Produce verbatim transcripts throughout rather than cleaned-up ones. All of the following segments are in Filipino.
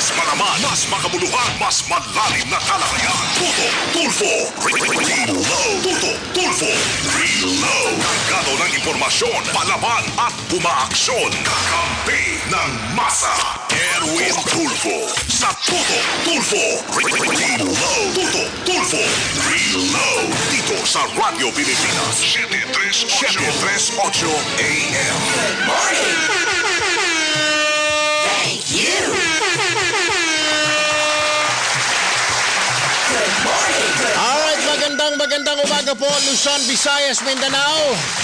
Mas malaman, mas makabuluhan, mas malalim na talakayan. Tuto, Tulfo, Reload. Tuto, Tulfo, Reload. Kargado ng impormasyon, palaman at bumaaksyon. Kakampi ng masa. Erwin Tulfo. Sa Tuto, Tulfo, Reload. Tuto, Tulfo, Reload. Dito sa Radyo Pilipinas. seven thirty-eight A M. Good morning. Thank you. Good morning. Good Alright, magandang magandang umaga po, Luzon, Visayas, Mindanao.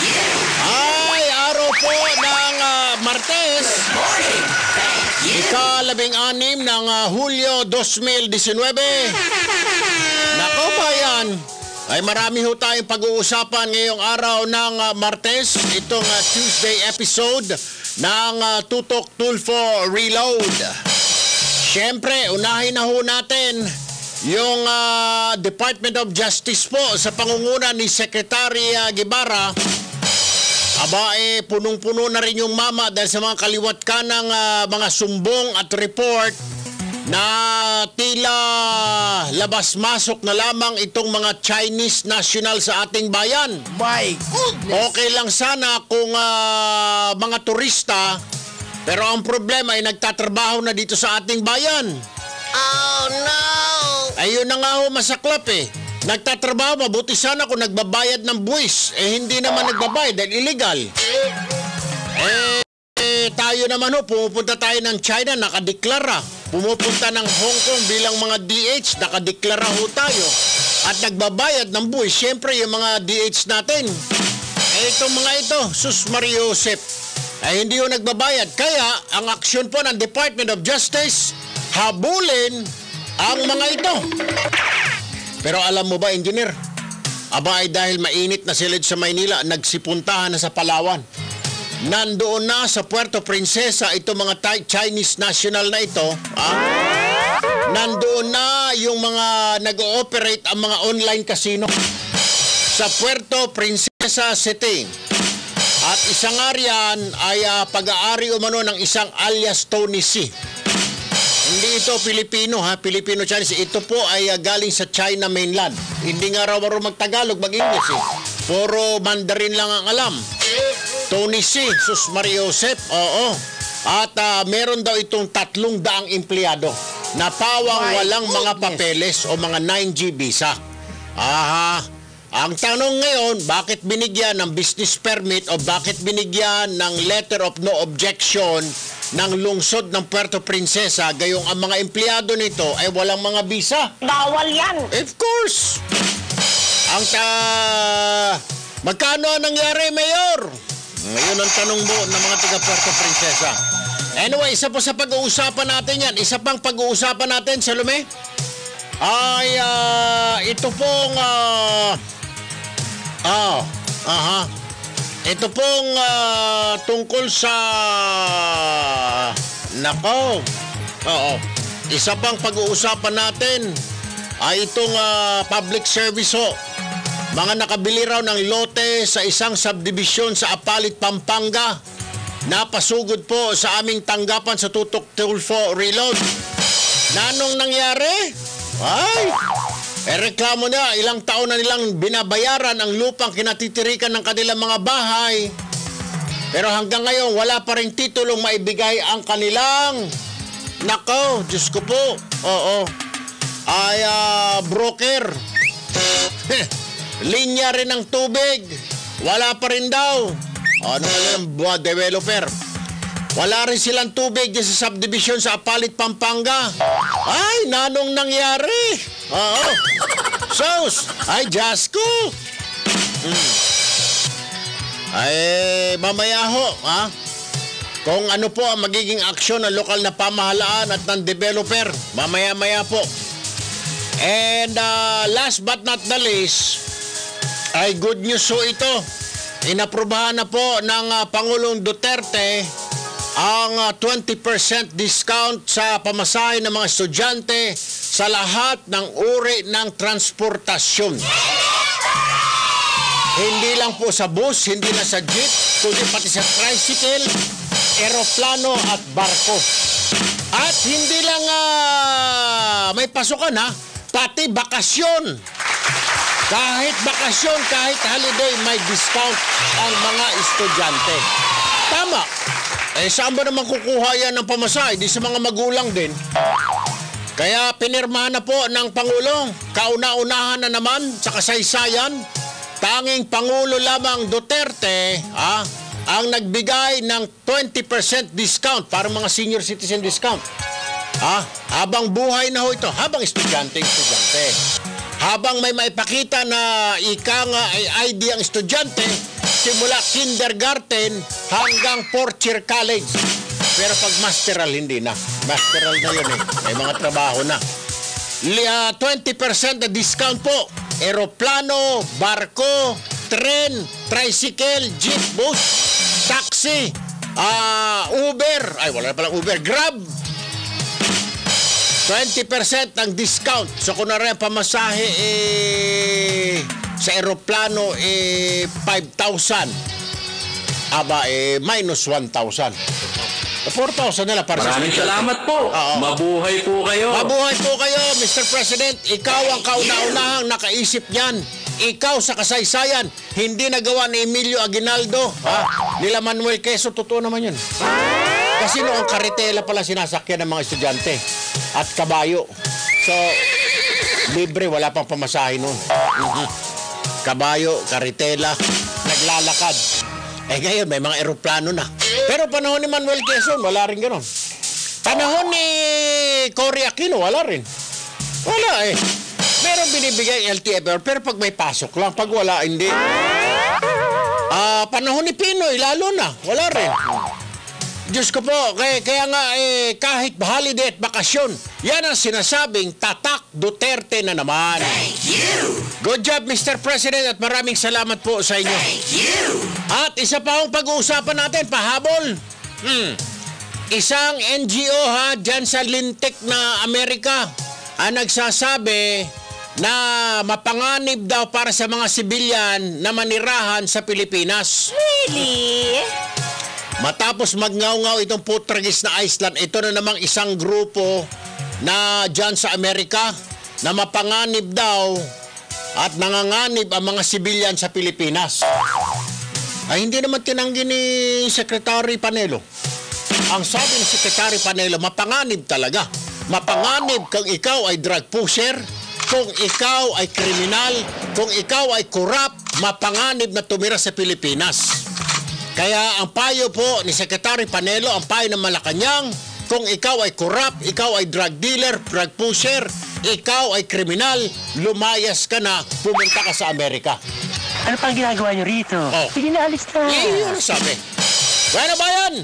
Ay, araw po ng uh, Martes. Good morning. Thank you. Ikalabing anim ng uh, Hulyo twenty nineteen. Nako bayan, ay marami ho tayong pag-uusapan ngayong araw ng uh, Martes. Itong uh, Tuesday episode ng uh, Tutok Tulfo Reload. Siyempre, unahin na ho natin yung uh, Department of Justice po sa pangunguna ni Secretary uh, Guevara. Aba eh, punong-puno na rin yung mama dahil sa mga kaliwat ka ng uh, mga sumbong at report na tila labas-masok na lamang itong mga Chinese national sa ating bayan. My goodness. Okay lang sana kung uh, mga turista, pero ang problema ay nagtatrabaho na dito sa ating bayan. Oh no. Ayun na nga ho masaklap eh. Nagtatrabaho, mabuti sana kung nagbabayad ng buwis. Eh hindi naman nagbabayad dahil illegal. Eh, eh tayo naman ho, pumupunta tayo ng China, nakadeklara. Pumupunta ng Hong Kong bilang mga D H, nakadeklara ho tayo. At nagbabayad ng buwis, siyempre yung mga D H natin. Eh itong mga ito, Sus Maria Josep, ay hindi ho nagbabayad. Kaya ang aksyon po ng Department of Justice, habulin ang mga ito. Pero alam mo ba, engineer? Aba ay dahil mainit na sila sa Maynila, nagsipuntahan na sa Palawan. Nandoon na sa Puerto Princesa itong mga Chinese national na ito. Ah? Nandoon na yung mga nag-ooperate ang mga online casino sa Puerto Princesa City. At isang ariyan ay uh, pag-aari umano ng isang alias Tony C. Hindi ito Pilipino ha, Filipino-Chinese. Ito po ay uh, galing sa China mainland. Hindi nga raw marunong mag-Tagalog, mag-English eh. Puro Mandarin lang ang alam. Tony C, Sus Maria Josep, oo. At uh, meron daw itong tatlong daang empleyado na pawang walang mga papeles o mga nine G visa. Aha. Ang tanong ngayon, bakit binigyan ng business permit o bakit binigyan ng letter of no objection ng lungsod ng Puerto Princesa, gayong ang mga empleyado nito ay walang mga visa? Bawal yan. Of course. Ang ta... Magkano ang nangyari, Mayor? Ngayon ang tanong mo ng mga taga Puerto Princesa. Anyway, isa po sa pag-uusapan natin yan. Isa pang pag-uusapan natin, Salome, ay uh, ito pong... Uh, Ah, aha. Ito pong uh, tungkol sa... Nako. Oo. Isa pang pag-uusapan natin ay itong uh, public service ho. Mga nakabili raw ng lote sa isang subdivision sa Apalit, Pampanga. Napasugod po sa aming tanggapan sa Tutok Tulfo Reload. Nanong nangyari? Ay! Eh, reklamo na, ilang taon na nilang binabayaran ang lupang kinatitirikan ng kanilang mga bahay. Pero hanggang ngayon, wala pa rin titulong maibigay ang kanilang... Nako, Diyos ko po. Oo. Ay, uh, broker. Linya rin ng tubig. Wala pa rin daw. Ano nga yung developer? Wala rin silang tubig dyan sa subdivision sa Apalit, Pampanga. Ay, nanong nangyari? Oo. Sos, ay, Jasko. Hmm. Ay, mamaya ho, ha? Kung ano po ang magiging aksyon ng lokal na pamahalaan at ng developer. Mamaya-maya po. And uh, last but not the least, ay good news ho ito. Inaprubahan na po ng uh, Pangulong Duterte ang uh, twenty percent discount sa pamasahe ng mga estudyante sa lahat ng uri ng transportasyon. Hindi lang po sa bus, hindi na sa jeep, kundi pati sa tricycle, eroplano at barko. At hindi lang ah, may pasukan ha, pati bakasyon. Kahit bakasyon, kahit holiday, may discount ang mga estudyante. Tama. Eh, saan ba naman kukuha yan ng pamasahe? Di sa mga magulang din. Kaya pinirmahan na po ng Pangulo. Kauna-unahan na naman sa kasaysayan. Tanging Pangulo lamang Duterte ah, ang nagbigay ng twenty percent discount para mga senior citizen discount. Ah, habang buhay na ho ito, habang estudyante, estudyante. Habang may maipakita na ika nga ay I D ang estudyante, simula kindergarten hanggang fourth year college. Pero pag masteral, hindi na. Masteral na yun eh. May mga trabaho na. Uh, twenty percent na discount po. Aeroplano, barko, tren, tricycle, jeep, bus, taxi, uh, Uber. Ay, wala na palang Uber. Grab. twenty percent ang discount. So kung na rin pamasahe eh, sa aeroplano eh, five thousand. Aba eh, minus one thousand. four thousand nila para Maraming sa salamat po. Oo. Mabuhay po kayo. Mabuhay po kayo, Mister President. Ikaw ang kauna-unahang nakaisip niyan. Ikaw sa kasaysayan, hindi nagawa ni Emilio Aguinaldo. Ha? Nila Manuel Quezon, totoo naman yun. Kasi noong karitela pala sinasakyan ng mga estudyante at kabayo. So, libre, wala pang pamasahe noon. Mhm. Kabayo, karitela, naglalakad. Eh ngayon, may mga eroplano na. Pero panahon ni Manuel Quezon, wala rin gano'n. Panahon ni Cory Aquino, wala rin. Wala eh. Meron binibigay L T F R, pero pag may pasok lang, pag wala, hindi. Ah, panahon ni Pinoy, lalo na, wala rin. Diyos ko po, kaya, kaya nga eh, kahit holiday at bakasyon, yan ang sinasabing tatak Duterte na naman. Thank you! Good job, Mister President, at maraming salamat po sa inyo. Thank you! At isa pa akong pag-uusapan natin, pahabol. Hmm. Isang N G O ha, dyan sa lintik na Amerika, ang nagsasabi na mapanganib daw para sa mga sibilyan na manirahan sa Pilipinas. Really? Matapos magngaw-ngaw itong putragis na Iceland, ito na namang isang grupo na dyan sa Amerika na mapanganib daw at nanganganib ang mga sibilyan sa Pilipinas. Ay hindi naman tinanggi ni Secretary Panelo. Ang sabi ni Secretary Panelo, mapanganib talaga. Mapanganib kung ikaw ay drug pusher, kung ikaw ay kriminal, kung ikaw ay corrupt, mapanganib na tumira sa Pilipinas. Kaya ang payo po ni Secretary Panelo, ang payo ng Malacanang, kung ikaw ay corrupt, ikaw ay drug dealer, drug pusher, ikaw ay kriminal, lumayas ka na, pumunta ka sa Amerika. Ano pang ginagawa niyo rito? Oh. Sige na, alis na. Eh, yun ang sabi. Bueno, bayan!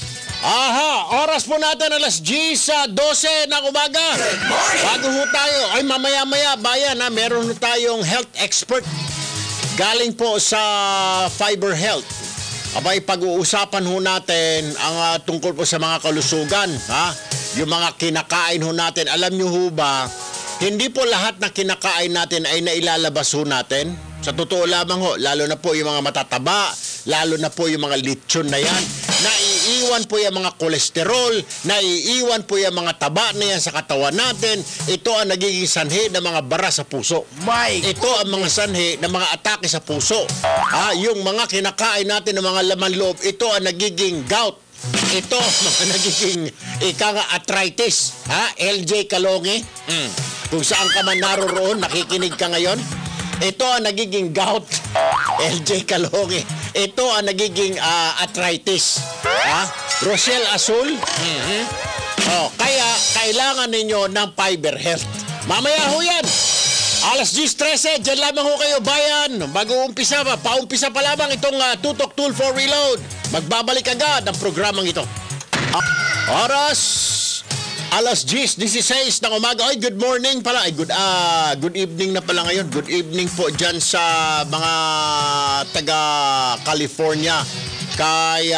Aha, oras po natin alas diyes sa dose ng umaga. Bago ho tayo, ay mamaya-maya, bayan ha, meron ho tayong health expert. Galing po sa Fiber Health. Abay, pag-uusapan ho natin ang uh, tungkol po sa mga kalusugan, ha? Yung mga kinakain ho natin. Alam nyo ho ba, hindi po lahat na kinakain natin ay nailalabas ho natin. Sa totoo lamang ho, lalo na po yung mga matataba, lalo na po yung mga lechon na yan, naiiwan po yung mga kolesterol, naiiwan po yung mga taba na yan sa katawan natin. Ito ang nagiging sanhi ng mga bara sa puso. My Ito ang mga sanhi ng mga atake sa puso. Ah, yung mga kinakain natin ng mga laman loob, ito ang nagiging gout. Ito ang mga nagiging ika nga arthritis. Ha? L J Kalonge. Mm. Kung saan ka man naroroon, nakikinig ka ngayon. Ito ang nagiging gout. L J Kalonge. Ito ang nagiging uh, arthritis. Ha? Rochelle Azul. Mm-hmm. Oh, kaya kailangan ninyo ng Fiber Health. Mamaya ho yan. alas diyes trese, dyan lamang ho kayo, bayan. Mag-uumpisa pa, paumpisa pa lamang itong uh, Tutok Tulfo Reload. Magbabalik agad ang programang ito. Uh, oras, alas diyes dieciséis ng umaga. Ay, good morning pala. Ay, good, uh, good evening na pala ngayon. Good evening po dyan sa mga taga-California. Kay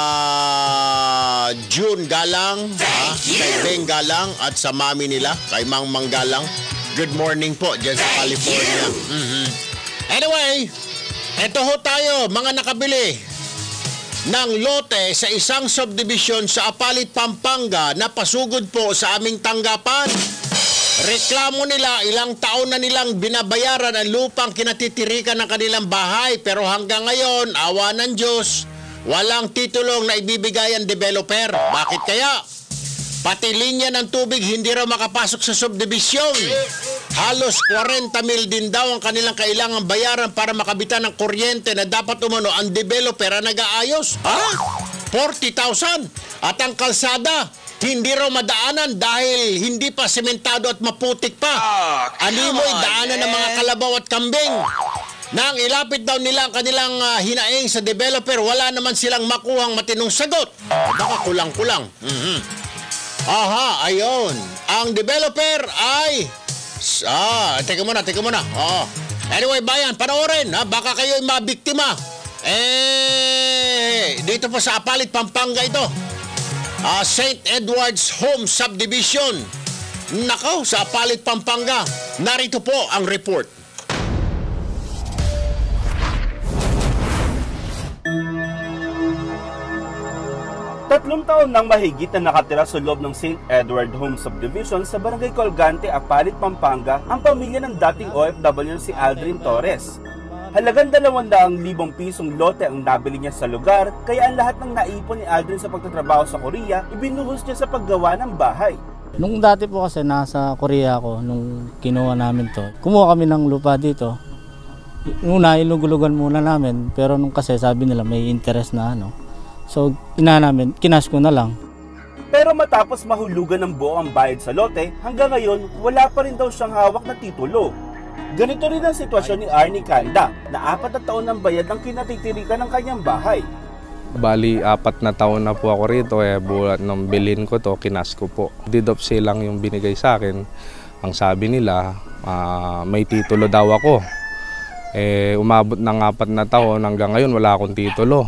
uh, June Galang, ha? Kay Ben Galang, at sa mami nila, kay Mang Mang Galang. Good morning po dyan sa California. Mm-hmm. Anyway, eto ho tayo, mga nakabili. ng lote sa isang subdivision sa Apalit, Pampanga na pasugod po sa aming tanggapan. Reklamo nila, ilang taon na nilang binabayaran ang lupang kinatitirikan ng kanilang bahay, pero hanggang ngayon, awa ng Diyos, walang titulong na ibibigay ang developer. Bakit kaya? Pati linya ng tubig hindi raw makapasok sa subdivision. Halos forty mil din daw ang kanilang kailangan bayaran para makabitan ng kuryente na dapat umano ang developer ang nag-aayos. Ha? forty thousand. At ang kalsada, hindi raw madaanan dahil hindi pa sementado at maputik pa. Animoy daanan ng mga kalabaw at kambing. Nang ilapit daw nila ang kanilang uh, hinaing sa developer, wala naman silang makuhang matinong sagot. Baka kulang-kulang. Mm-hmm. Aha, ayun. Ang developer ay... Ah, teka muna, teka muna. Oh. Anyway, bayan, panoorin. Ha? Baka kayo ay mabiktima. Eh, dito po sa Apalit, Pampanga ito. Uh, Saint Edward's Home Subdivision. Nakaw, sa Apalit, Pampanga. Narito po ang report. Tatlong taon nang mahigit na nakatira sa loob ng Saint Edward Home Subdivision sa Barangay Colgante, Apalit, Pampanga ang pamilya ng dating O F W si Aldrin Torres. Halagang dalawang daang libong pisong lote ang nabili niya sa lugar, kaya ang lahat ng naipon ni Aldrin sa pagtatrabaho sa Korea, ibinuhos niya sa paggawa ng bahay. Nung dati po kasi nasa Korea ako, nung kinuha namin to, kumuha kami ng lupa dito. Una, ilugulugan muna namin, pero nung kasi sabi nila may interest na ano. So, ina namin, kinas ko na lang. Pero matapos mahulugan ng buo ang bayad sa lote, hanggang ngayon, wala pa rin daw siyang hawak na titulo. Ganito rin ang sitwasyon ni Arnie Kanda, na apat na taon ng bayad ang kinatitirikan ng kanyang bahay. Bali, apat na taon na po ako rito, eh, bulat nung bilhin ko to, kinas ko po. Deed of sale lang yung binigay sa akin. Ang sabi nila, uh, may titulo daw ako. Eh, umabot ng apat na taon, hanggang ngayon wala akong titulo.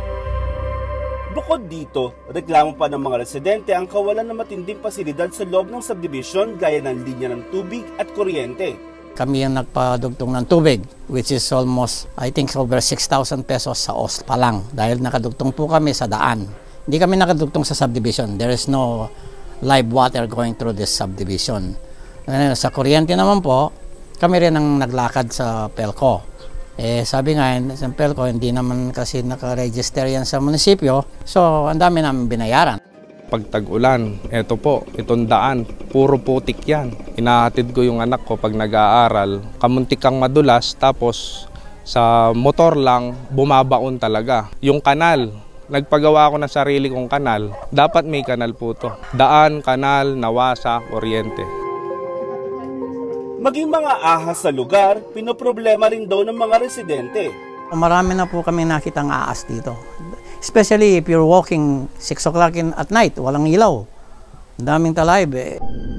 Bukod dito, reklamo pa ng mga residente ang kawalan ng matinding pasilidad sa loob ng subdivision gaya ng linya ng tubig at kuryente. Kami ang nagpadugtong ng tubig, which is almost, I think, over six thousand pesos sa O S pa lang. Dahil nakadugtong po kami sa daan. Hindi kami nakadugtong sa subdivision. There is no live water going through this subdivision. Sa kuryente naman po, kami rin ang naglakad sa Pelco. Eh, sabi nga, sa Pelco, hindi naman kasi naka-register yan sa munisipyo. So, ang dami namin binayaran. Pag tag-ulan, eto po, itong daan, puro putik yan. Inahatid ko yung anak ko pag nag-aaral. Kamuntik kang madulas, tapos sa motor lang, bumabaon talaga. Yung kanal, nagpagawa ako ng sarili kong kanal. Dapat may kanal po to. Daan, kanal, nawasa, kuryente. Maging mga ahas sa lugar, pinoproblema rin daw ng mga residente. Marami na po kami nakitang aas dito. Especially if you're walking six o'clock in at night, walang ilaw. Ang daming talayb eh.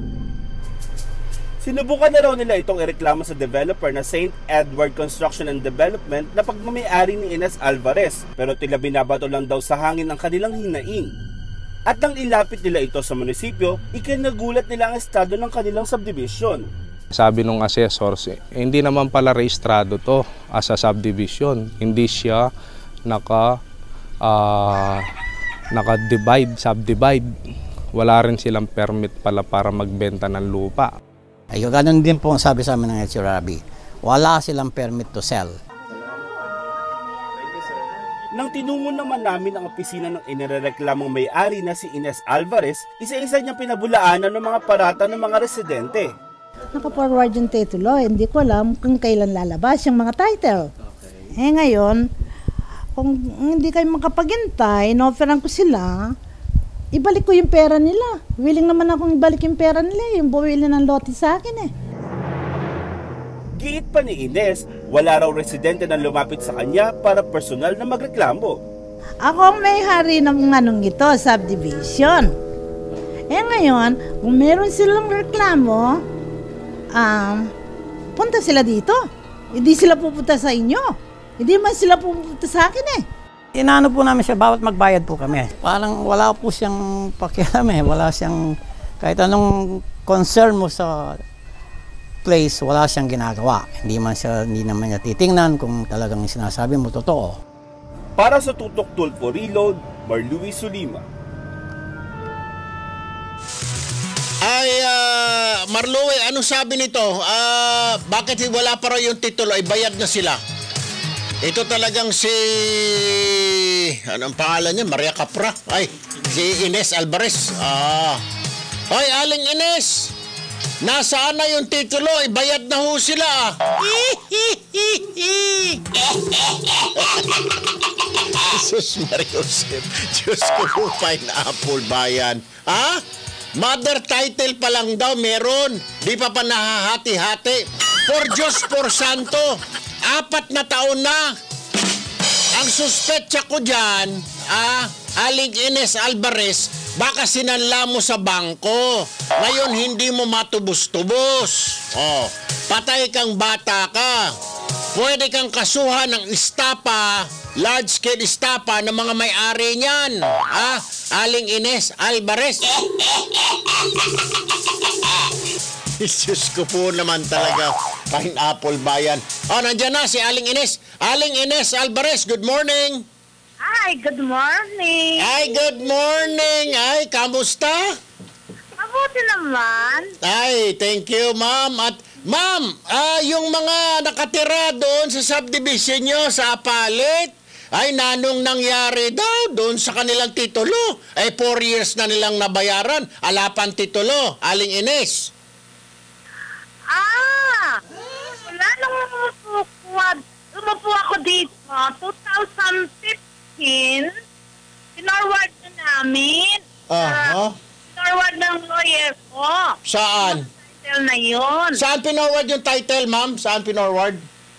Sinubukan na raw nila itong ireklamo sa developer na Saint Edward Construction and Development na pagmamayari ni Ines Alvarez, pero tila binabato lang daw sa hangin ang kanilang hinaing. At nang ilapit nila ito sa munisipyo, ikinagulat nila ang estado ng kanilang subdivision. Sabi nung assessors, eh, hindi naman pala rehistrado to as a subdivision. Hindi siya naka, uh, naka-divide, subdivide. Wala rin silang permit pala para magbenta ng lupa. Ay, ganun din po ang sabi sa amin ng H R R B. Wala silang permit to sell. Nang tinungo naman namin ang opisina ng inirereklamong may-ari na si Ines Alvarez, isa-isa niyang pinabulaanan ng mga parata ng mga residente. Naka-forward yung titulo, hindi ko alam kung kailan lalabas yung mga title. Okay. Eh ngayon, kung hindi kayo makapagintay, inofferan ko sila, ibalik ko yung pera nila. Willing naman akong ibalik yung pera nila, yung bumili ng lote sa akin eh. Giit pa ni Ines, wala raw residente na lumapit sa kanya para personal na magreklamo. Ako ang may-hari ng anong ito, subdivision. Eh ngayon, kung meron silang reklamo, Um, punta sila dito. Hindi sila pupunta sa inyo. Hindi man sila pupunta sa akin eh. Inaano po namin siya, bawat magbayad po kami. Parang wala po siyang pakialam eh. Wala siyang, kahit anong concern mo sa place, wala siyang ginagawa. Hindi man siya, hindi naman niya titingnan kung talagang sinasabi mo totoo. Para sa Tutok Tulfo Reload, Marluis Sulima. Ay, uh, Marlowe, anong sabi nito? Ah, bakit wala pa raw yung titulo? Ay, bayad na sila. Ito talagang si... Anong pangalan niya? Maria Capra? Ay, si Ines Alvarez. Ah. Hoy, Aling Ines! Nasaan na yung titulo? Ay, bayad na ho sila. Jesus Mariosep. Diyos ko po, Pineapple Bayan. Ha? Mother title pa lang daw meron. Di pa pa nahahati-hati. Por Diyos, por Santo. Apat na taon na. Ang suspetsa ko dyan, ah, Aling Ines Alvarez, baka sinanla mo sa bangko. Ngayon, hindi mo matubos-tubos. Oh, patay kang bata ka. Pwede kang kasuhan ng istapa, large-scale istapa ng mga may-ari niyan. Ah, Aling Ines Alvarez. Diyos ko po naman talaga, Pineapple Bayan. Oh, nandiyan na si Aling Ines. Aling Ines Alvarez, good morning. Hi, good morning. Ay, good morning. Ay, kamusta? Mabuti naman. Ay, thank you, ma'am. At ma'am, ah, yung mga nakatira doon sa subdivision nyo sa Apalit, ay nanong nangyari daw doon sa kanilang titulo. Ay, four years na nilang nabayaran. Alapan titulo, Aling Ines. Ah, wala nung umupo, umupo ako dito, twenty fifteen, pinorward na namin. Aha. Uh, pinorward ng lawyer ko. Saan? Title na yun. Saan pinorward yung title, ma'am? Saan pinorward?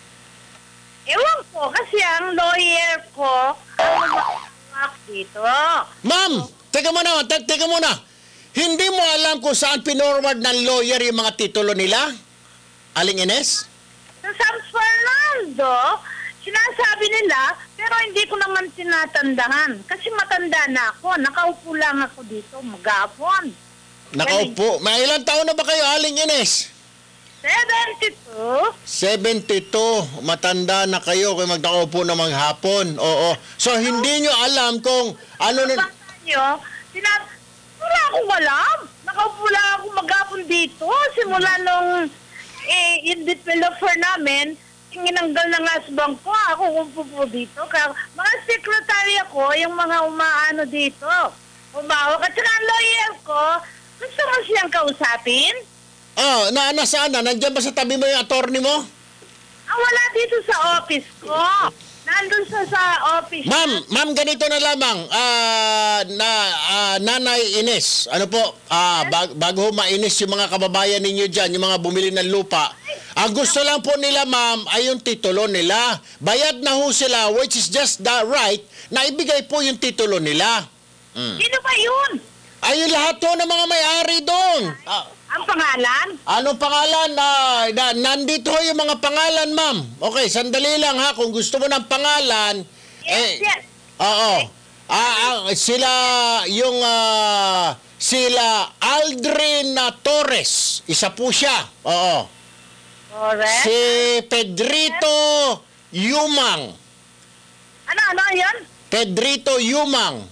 Ewan ko, kasi ang lawyer ko, ang mag dito. Ma'am, teka muna, te- teka muna. Hindi mo alam kung saan pinorward ng lawyer yung mga titulo nila? Aling Ines? Sa San Fernando, sinasabi nila, pero hindi ko naman tinatandaan. Kasi matanda na ako. Nakaupo lang ako dito, maghapon. Nakaupo. May ilang taon na ba kayo, Aling Ines? seventy-two. seventy-two. Matanda na kayo kung magdakaupo na maghapon. Oo. So, hindi nyo alam kung ano... Ano na... nyo? Sinasabi, wala akong alam. Nakaupo lang ako maghapon dito. Simula nung eh, yung developer namin, ginanggal ng asbang ko. Ako umupo dito. Kaya, mga secretary ako, yung mga umaano dito. Umawak. At saka ang lawyer ko, gusto mo siyang kausapin? Oh, na, nasaan na? Nandiyan ba sa tabi mo yung attorney mo? Ah, wala dito sa office ko. Nandun sa sa office. Ma'am, ma'am, ganito na lamang. Ah, na, ah, Nanay Ines, ano po, ah, bag, bago mainis yung mga kababayan ninyo dyan, yung mga bumili ng lupa, ang gusto lang po nila, ma'am, ay yung titulo nila. Bayad na ho sila, which is just the right, na ibigay po yung titulo nila. Mm. Sino ba yun? Ay, yung lahat to ng mga may-ari doon. Ah, Ang pangalan? anong pangalan? Ah, na, nandito ho yung mga pangalan, ma'am. Okay, sandali lang ha. Kung gusto mo ng pangalan, Yes, eh, yes. oo. Ah, ah, sila, yung, ah, sila Aldrin ah, Torres. Isa po siya. Oo. Correct. Si Pedrito Yumang. Ano, ano yan? Pedrito Yumang.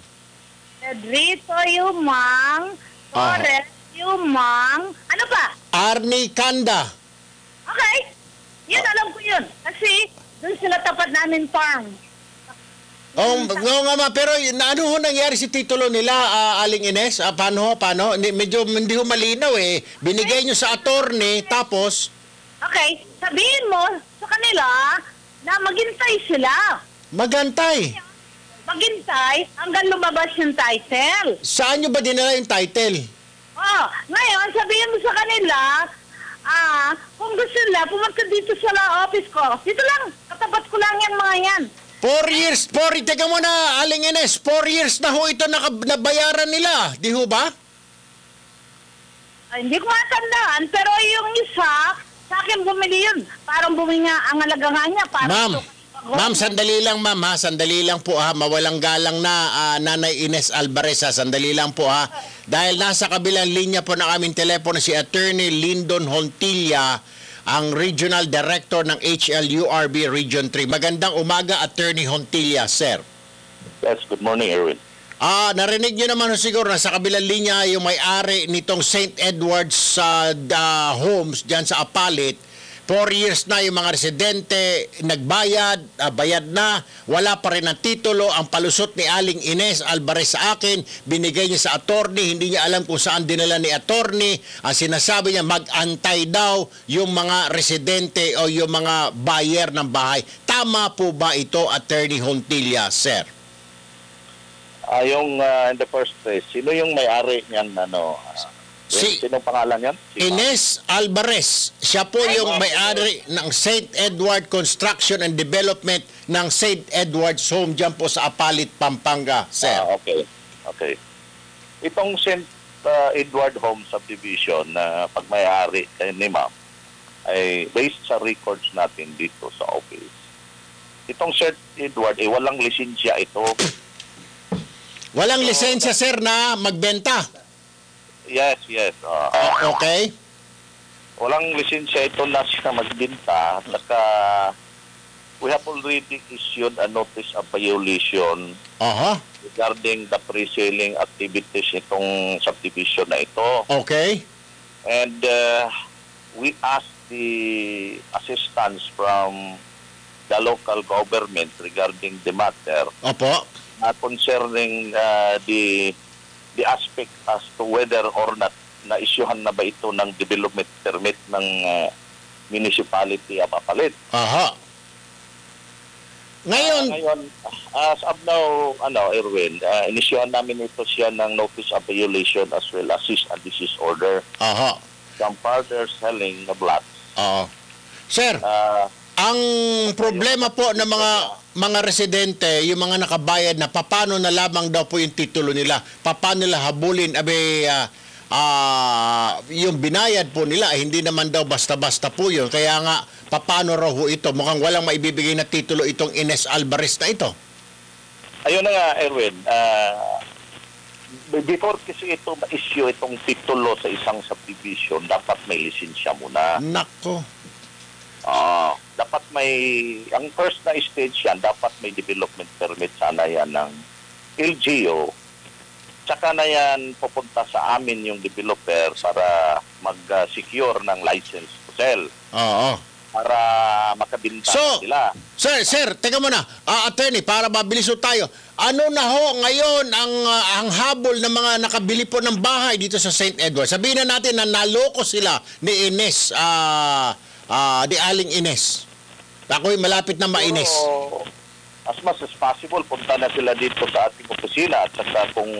Pedrito Yumang. Correct. Yumang. Ano ba? Arnie Kanda. Okay. Yun, alam ko yun. Kasi, doon sila tapat namin farm. Oh, oo nga ma, pero yun, ano ho nangyari si titulo nila, ah, Aling Ines? Ah, paano ho, paano? Hindi, medyo hindi ho malinaw eh. Binigay nyo sa attorney, tapos... Okay. Sabihin mo sa kanila na maghintay sila. Magantay. Maghintay hanggang lumabas yung title. Saan nyo ba dinala yung title? Oh, ngayon, sabihin mo sa kanila, ah, kung gusto nila, pumunta dito sa la office ko. Dito lang, katapat ko lang yan mga yan. Four years, four, teka muna, Aling Ines, four years na ho ito naka, nabayaran nila. Di ho ba? Ay, hindi ko matandaan, pero yung isa, sa akin bumili yun. Parang bumili nga ang alaga nga niya. Parang Ma'am, ito- ma'am, sandali lang ma'am ha, sandali lang po ha, mawalang galang na ah, Nanay Ines Alvarez ha, sandali lang po ha. Dahil nasa kabilang linya po na aming telepono si Attorney Lyndon Hontilla, ang Regional Director ng H L U R B Region three. Magandang umaga, Attorney Hontilla, sir. Yes, good morning, Erwin. Ah, narinig niyo naman ho siguro na sa kabilang linya yung may-ari nitong Saint Edward's uh, da Homes diyan sa Apalit. Four years na yung mga residente nagbayad, uh, bayad na, wala pa rin ang titulo. Ang palusot ni Aling Ines Alvarez sa akin, binigay niya sa attorney, hindi niya alam kung saan dinala ni attorney. Ang sinasabi niya, mag-antay daw yung mga residente o yung mga buyer ng bahay. Tama po ba ito, Attorney Hontilla, sir? Ah, yung uh, in the first place, sino yung may-ari niyan, ano? Uh, Si Sinong pangalan yan? Si Ines Alvarez. Siya po yung may-ari ng Saint Edward Construction and Development ng Saint Edward's Home dyan po sa Apalit, Pampanga, sir. Ah, okay. Okay. Itong Saint uh, Edward Home Subdivision na pagmayari eh, ni ma'am ay based sa records natin dito sa office. Itong Saint Edward, eh, walang lisensya ito. Walang lisensya, sir, na magbenta. Yes, yes. Uh, Okay. Walang lisensya ito na siya magbenta. Saka, we have already issued a notice of violation Aha. regarding the pre-selling activities itong subdivision na ito. Okay. And uh, we asked the assistance from the local government regarding the matter Opo. uh, concerning uh, the the aspect as to whether or not na-issuehan na ba ito ng development permit ng uh, municipality of Apalit. Aha. Ngayon, Uh, ngayon, as of now, ano, Erwin, uh, inisyuhan namin ito siya ng notice of violation as well as cease and desist order aha. from further selling the blocks. Oo. Sir, Uh, ang problema po ng mga mga residente, yung mga nakabayad na paano na lamang daw po yung titulo nila, paano nila habulin, abe, ah, ah, yung binayad po nila, eh, hindi naman daw basta-basta po yun. Kaya nga, paano raw ho ito? Mukhang walang maibibigay na titulo itong Ines Alvarez na ito. ayun na nga, Erwin. Uh, before kasi ito ma-issue itong titulo sa isang subdivision, dapat may lisensya muna. Nako. Ah, dapat may, ang first na stage yan, dapat may development permit sana yan ng L G U. Tsaka na yan pupunta sa amin yung developer para mag-secure ng license to sell. Oo. Para makabinta So, sila. Sir, sir, teka muna. Uh, attorney, para mabilis ho tayo. Ano na ho ngayon ang uh, ang habol ng mga nakabili po ng bahay dito sa Saint Edward? Sabihin na natin na naloko sila ni Ines, ah, uh, di Aling Ines. Ako'y malapit na ma-Ines. So, as much as possible, punta na sila dito sa ating opisina at saka kung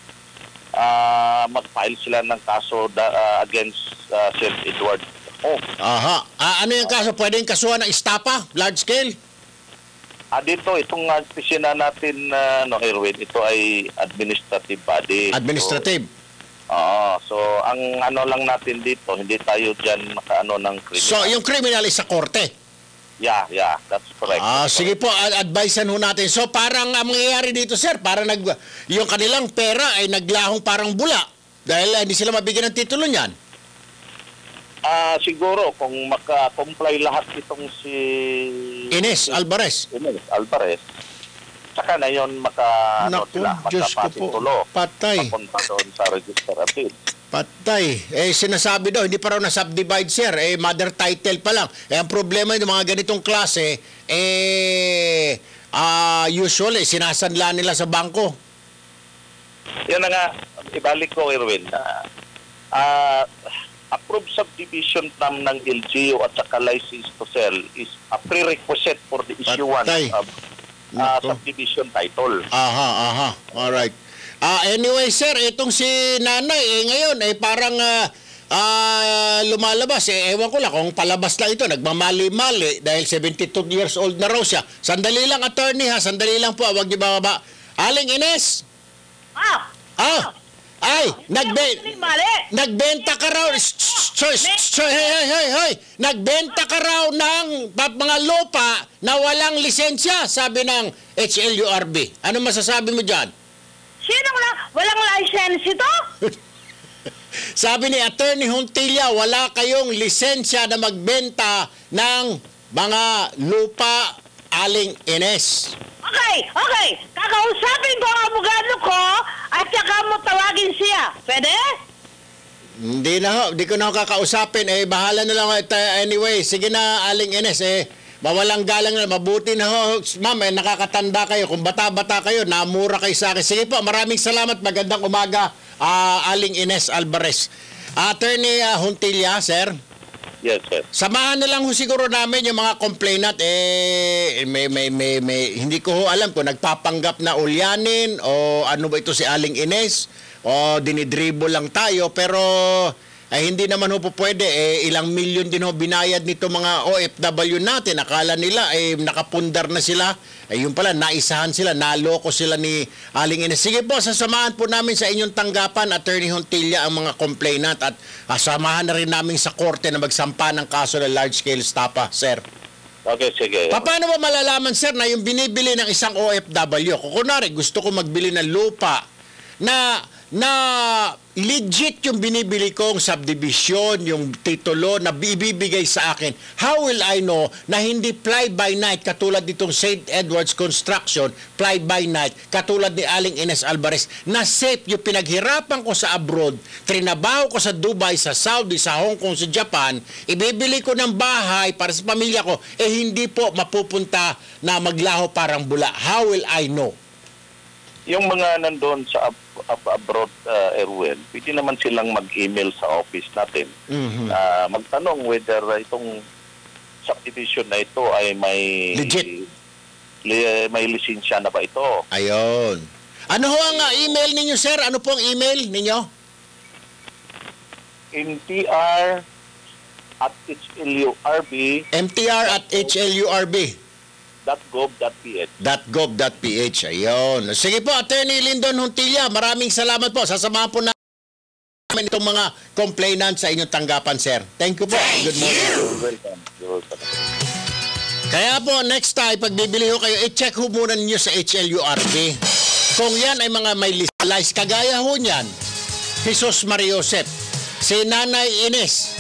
uh, mag-file sila ng kaso da, uh, against uh, Saint Edward Home. Aha. Ah, ano yung kaso? Pwedeng kasuhan ng istapa? Large scale? Ah, dito, itong opisina natin, uh, no, Erwin, ito ay administrative body. Administrative? So, oo. So, ang ano lang natin dito, hindi tayo dyan makaano ng criminal. So, yung criminal is sa korte? Yeah, yeah, that's correct. Ah, That's sige correct. po, ad- advisean ho natin. So, parang ang mangyayari dito, sir, parang nag, yung kanilang pera ay naglahong parang bula dahil uh, hindi sila mabigyan ng titulo niyan. Ah, siguro, kung maka-comply lahat itong si... Ines si- Alvarez. Ines Alvarez. Saka na yun maka, ano, Naku, sila, Diyos ko po. makapatitulo. Patay. Papunta doon sa register of deeds. Patay. Eh, sinasabi daw, hindi pa raw na-subdivide, sir. Eh, mother title pa lang. Eh, ang problema yung mga ganitong klase, eh, ah, usually, sinasanla nila sa bangko. Yan na nga, ibalik ko, Erwin. Ah, ah, approved subdivision plan ng L G U at saka license to sell is a prerequisite for the issuance Patay. of ah, Nako. subdivision title. Aha, aha. Alright. Ah, anyway, sir, itong si nanay, eh, ngayon, eh, parang ah, ah, lumalabas. Eh, ewan ko lang kung palabas lang ito. Nagmamali-mali dahil seventy-two years old na raw siya. Sandali lang, attorney, ha? Sandali lang po. Huwag niyo bababa. Aling Ines! Ah! Ah! Ay! Nagbe Mali! nagbenta ka raw. Shh, shh, shh, shh, Hey, hey, hey, hey! Nagbenta ka raw ng pa- mga lupa na walang lisensya, sabi ng H L U R B. Ano masasabi mo dyan? Sino wala? Walang license ito? Sabi ni Attorney Hontilla, wala kayong lisensya na magbenta ng mga lupa, Aling Ines. Okay, okay. Kakausapin ko ang abogado ko at saka mo tawagin siya. Pwede? Hindi na ho, hindi ko na ho kakausapin. Eh, bahala na lang. Uh, anyway, sige na, Aling Ines, eh. Mawalang galang na, mabuti na ho. Ma'am, eh, nakakatanda kayo. Kung bata-bata kayo, namura kayo sa akin. Sige po, maraming salamat. Magandang umaga, uh, Aling Ines Alvarez. Attorney uh, Juntilla, sir. Yes, sir. Samahan na lang ho siguro namin yung mga complainant. Eh, may, may, may, may, hindi ko ho alam kung nagpapanggap na ulyanin o ano ba ito si Aling Ines o dinidribble lang tayo. Pero ay hindi naman ho po pwede. Eh, ilang milyon din ho binayad nito mga O F W natin. Akala nila eh, nakapundar na sila. Eh, yun pala, naisahan sila, naloko sila ni Aling Ines. Sige po, sasamahan po namin sa inyong tanggapan, Attorney Juntilla, ang mga complainant at ah, samahan na rin namin sa korte na magsampa ng kaso ng large-scale stapa, sir. Okay, sige. Pa- Paano ba malalaman, sir, na yung binibili ng isang O F W, kung kunwari gusto ko magbili ng lupa na na legit yung binibili kong subdivision, yung titulo na bibigay sa akin, how will I know na hindi fly-by-night katulad nitong Saint Edward's Construction, fly-by-night katulad ni Aling Ines Alvarez, na safe yung pinaghirapan ko sa abroad, trinabaho ko sa Dubai, sa Saudi, sa Hong Kong, sa Japan, ibibili ko ng bahay para sa pamilya ko, eh hindi po mapupunta na maglaho parang bula. How will I know? Yung mga nandun sa ab- ab- abroad, uh, Erwin, pwede naman silang mag-email sa office natin. Mm-hmm. Uh, magtanong whether itong subdivision na ito ay may... Legit. Li- may lisensya na ba ito? Ayun. Ano ho ang uh, email ninyo, sir? Ano po ang email ninyo? M T R at H L U R B M T R at H L U R B .gov.ph .gov.ph. Ayun. Sige po, Attorney Lyndon Juntilla, maraming salamat po. Sasamahan po namin itong mga complainant sa inyong tanggapan, sir. Thank you po. Good morning. You're welcome. You're welcome. Kaya po, next time, pag bibili ho kayo, i-check ho muna ninyo sa H L U R B. Kung yan ay mga may list, kagaya ho niyan, Jesus Mariosep, si Nanay Ines.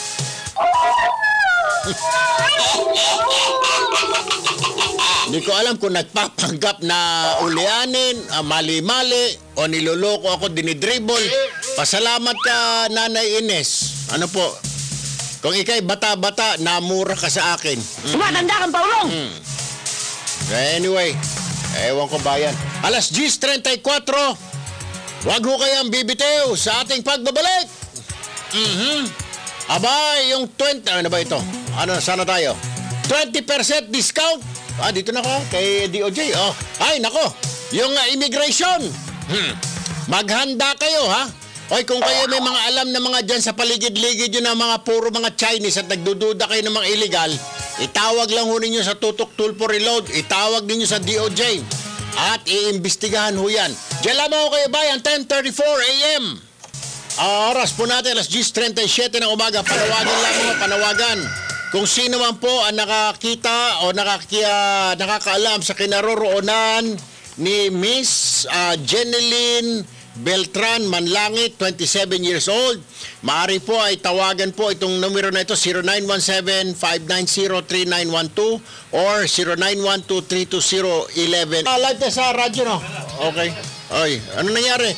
Hindi ko alam kung nagpapanggap na ulyanin, uh, mali-mali, o niloloko ako, dinidribble. Pasalamat ka, Nanay Ines. Ano po? Kung ikay bata-bata, namura ka sa akin. Mm. Tumatanda kang paulong! Mm. Anyway, ewan ko ba yan. Alas diyes trentaykatro, wag ho kayang bibitew sa ating pagbabalik. Mm-hmm. Abay, yung twenty, ano ba ito? Ano, sana tayo? twenty percent discount. Ah, dito na ko, kay D O J. Oh. Ay, nako, yung uh, immigration. Hmm. Maghanda kayo, ha? Oy, kung kayo may mga alam na mga dyan sa paligid-ligid yun na mga puro mga Chinese at nagdududa kayo ng mga illegal, itawag lang ho ninyo sa Tutok Tulfo Reload, itawag ninyo sa D O J at iimbestigahan ho yan. Diyan lamang ho kayo bayan, ten thirty-four a m Oras po natin, alas diyes trentaysiyete ng umaga. Panawagan lamang ho, panawagan. Kung sino man po ang nakakita o nakakia, nakakaalam sa kinaroroonan ni Miss uh, Jeneline Beltran Manlangit, twenty-seven years old, maaari po ay tawagan po itong numero na ito, zero nine one seven, five nine zero, three nine one two or zero nine one two, three two zero, one one. Ah, live na sa radyo, no? Okay. Oy, ano nangyari?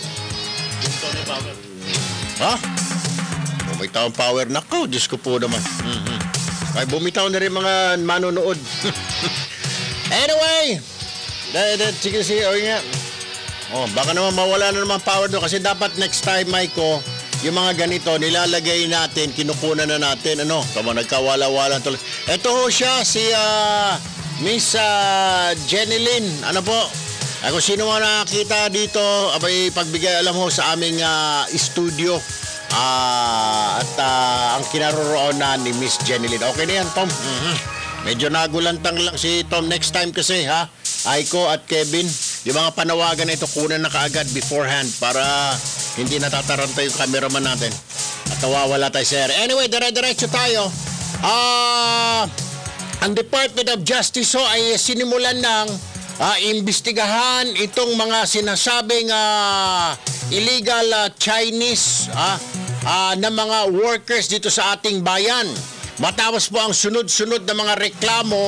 Ha? Bumitaw ang power. Nako, Diyos ko po naman. Mm-hmm. Ay, bumitaw na rin mga manonood. Anyway, sige, sige, o nga. Oh, baka naman mawala na naman power doon kasi dapat next time, Maiko, yung mga ganito, nilalagay natin, kinukunan na natin, ano, tama, nagkawala-wala tuloy. Ito ho siya, si uh, Miss uh, Jeneline, ano po, ay, kung sino mga nakakita dito, abay, pagbigay alam ho sa aming uh, studio. Uh, at uh, ang kinaroroonan ni Miss Jeneline. Okay na yan, Tom. Mm-hmm. Medyo nagulantang lang si Tom next time kasi, ha? Aiko at Kevin, yung mga panawagan na ito, kunan na kaagad beforehand para hindi natataranta yung cameraman natin. At nawawala tayo, sir. Anyway, dire-diretso tayo. Ah... Uh, ang Department of Justice ho ay sinimulan ng uh, imbestigahan itong mga sinasabing uh, illegal uh, Chinese uh, uh, na mga workers dito sa ating bayan. Matapos po ang sunod-sunod na mga reklamo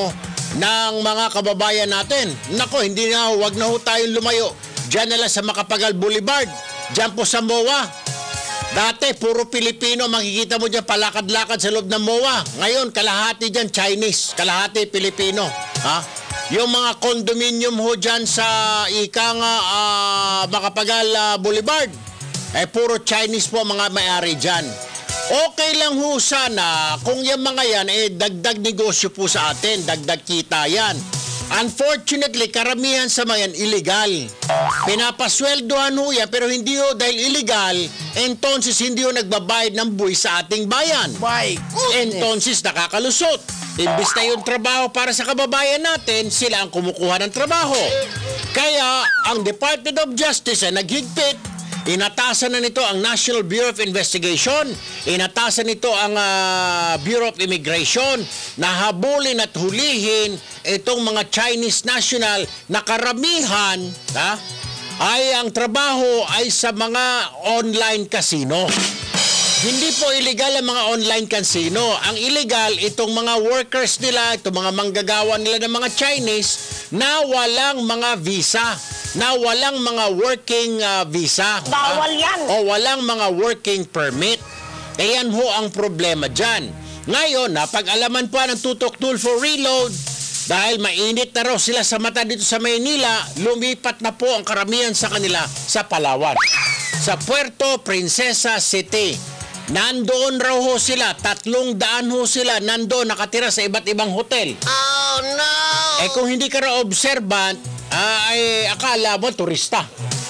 ng mga kababayan natin. Nako, hindi na, wag na ho tayong lumayo. Diyan na lang sa Macapagal Boulevard. Diyan po sa M O A. Dati, puro Pilipino, makikita mo dyan palakad-lakad sa loob ng M O A. Ngayon, kalahati dyan Chinese, kalahati Pilipino. Ha? Yung mga condominium ho dyan sa ika nga uh, Macapagal uh, Boulevard, eh puro Chinese po mga may-ari dyan. Okay lang ho sana kung yung mga yan, eh dagdag negosyo po sa atin, dagdag kita yan. Unfortunately, karamihan sa mga yan illegal. Pinapasweldohan ho yan, pero hindi ho dahil illegal, entonces hindi ho nagbabayad ng buwis sa ating bayan. My goodness. Entonces nakakalusot. Imbis na yung trabaho para sa kababayan natin, sila ang kumukuha ng trabaho. Kaya ang Department of Justice ay naghigpit. Inatasan na nito ang National Bureau of Investigation, inatasan nito ang uh, Bureau of Immigration na habulin at hulihin itong mga Chinese national na karamihan ha, ay ang trabaho ay sa mga online casino. Hindi po illegal ang mga online casino. Ang illegal itong mga workers nila, itong mga manggagawa nila ng mga Chinese na walang mga visa, na walang mga working uh, visa. Bawal yan. O walang mga working permit. Ayan ho ang problema dyan. Ngayon, napag-alaman pa ng Tutok Tulfo Reload, dahil mainit na raw sila sa mata dito sa Maynila, lumipat na po ang karamihan sa kanila sa Palawan. Sa Puerto Princesa City. Nandoon raw ho sila, tatlong daan ho sila, nandoon nakatira sa iba't ibang hotel. Oh no! Eh kung hindi ka raw observant, ah, ay akala mo turista.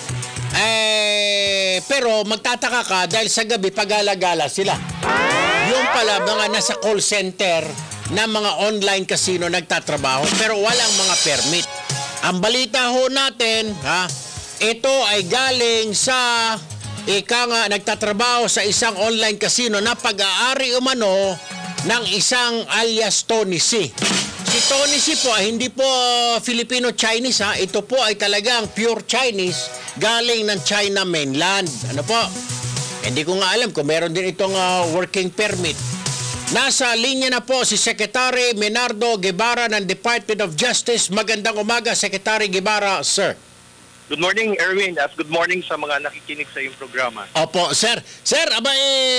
Eh, pero magtataka ka dahil sa gabi pag-alagala sila. Yung pala mga nasa call center na mga online casino nagtatrabaho pero walang mga permit. Ang balita ho natin, ha, ito ay galing sa ika nga nagtatrabaho sa isang online casino na pag-aari umano ng isang alias Tony C. Si Tony C po ay hindi po Filipino-Chinese ha. Ito po ay talagang pure Chinese galing ng China mainland. Ano po? Hindi ko nga alam kung meron din itong uh, working permit. Nasa linya na po si Secretary Menardo Guevara ng Department of Justice. Magandang umaga, Secretary Guevara, sir. Good morning, Erwin, at good morning sa mga nakikinig sa iyong programa. Opo, sir. Sir, aba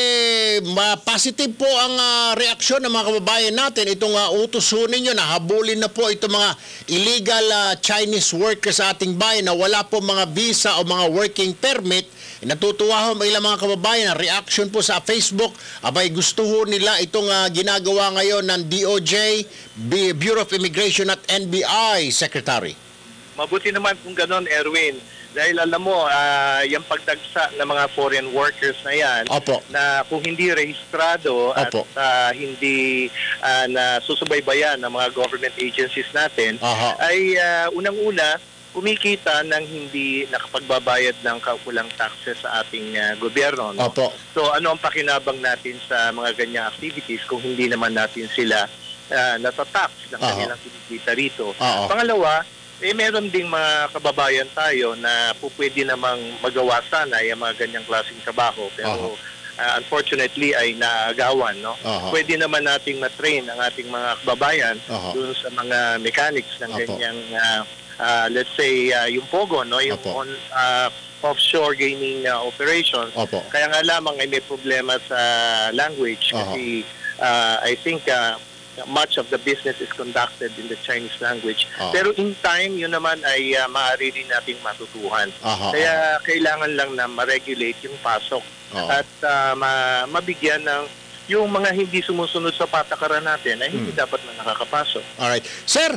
eh, positive po ang uh, reaksyon ng mga kababayan natin. Itong uh, utos ho ninyo na habulin na po itong mga illegal uh, Chinese workers sa ating bayan na wala po mga visa o mga working permit. Natutuwa ho may ilang mga kababayan na reaction po sa Facebook. Abay gusto ho nila itong uh, ginagawa ngayon ng D O J, Bureau of Immigration at N B I, Secretary. Mabuti naman kung ganon, Erwin. Dahil alam mo, uh, yung pagdagsa ng mga foreign workers na yan, Opo. na kung hindi rehistrado at uh, hindi uh, na susubaybayan ng mga government agencies natin, Aha. ay uh, unang-una, kumikita ng hindi nakapagbabayad ng kaukulang taxes sa ating uh, gobyerno. No? Opo. So ano ang pakinabang natin sa mga ganyang activities kung hindi naman natin sila uh, natatax ng kanilang kinikita rito? Aha. Pangalawa, eh meron ding mga kababayan tayo na po pwede namang magawa sana yung mga ganyang klaseng trabaho pero uh, unfortunately ay naagawan, no? Aha. Pwede naman nating matrain ang ating mga kababayan Aha. doon sa mga mechanics ng Opo. ganyang uh, uh, let's say uh, yung Pogo, no? Yung Opo. on, uh, offshore gaming uh, operations. Opo. Kaya nga lamang ay may problema sa language Aha. kasi uh, I think uh, much of the business is conducted in the Chinese language. Oh. Pero in time, yun naman ay uh, maaari rin nating matutuhan. Aha, Kaya kailangan lang na ma-regulate yung pasok Oh. at uh, ma- mabigyan ng yung mga hindi sumusunod sa patakaran natin ay hindi Hmm. dapat na nakakapasok. Alright. Sir,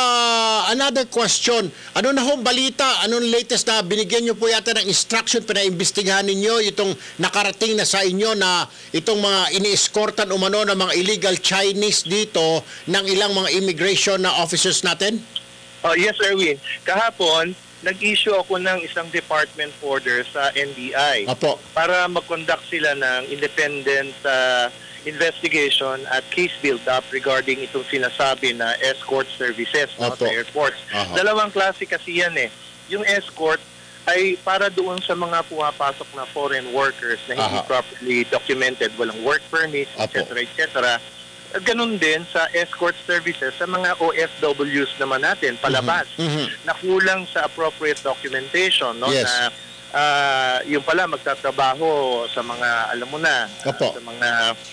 uh, another question. Ano na hong balita? Anong latest na binigyan nyo po yata ng instruction pinaimbestigahan ninyo itong nakarating na sa inyo na itong mga ini-escortan umano ng mga illegal Chinese dito ng ilang mga immigration na officers natin? Uh, yes, Erwin. Kahapon, nag-issue ako ng isang department order sa N B I Apo. para mag-conduct sila ng independent uh, investigation at case build-up regarding itong sinasabi na escort services, no, Apo. sa airports. Aha. Dalawang klase kasi yan eh. Yung escort ay para doon sa mga pumapasok na foreign workers na hindi Aha. properly documented, walang work permit, et Apo. cetera, et cetera. ganun din sa escort services sa mga O F Ws naman natin, palabas, Mhm. na kulang sa appropriate documentation, no? Yes. Na ah, yung pala magtatrabaho sa mga, alam mo na, ah, Opo. sa mga,